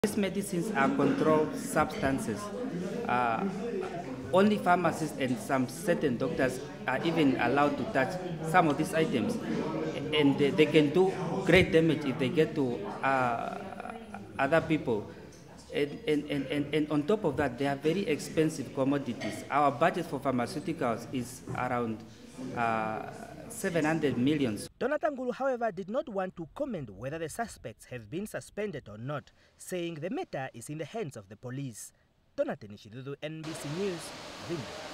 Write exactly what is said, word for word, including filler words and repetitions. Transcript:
These medicines are controlled substances. Uh, only pharmacists and some certain doctors are even allowed to touch some of these items, and they, they can do great damage if they get to uh, other people. And, and, and, and, and on top of that, they are very expensive commodities. Our budget for pharmaceuticals is around uh, seven hundred million. Donathan Ngulu, however, did not want to comment whether the suspects have been suspended or not, saying the matter is in the hands of the police. Donathan Ishidudu, N B C News, Vimba.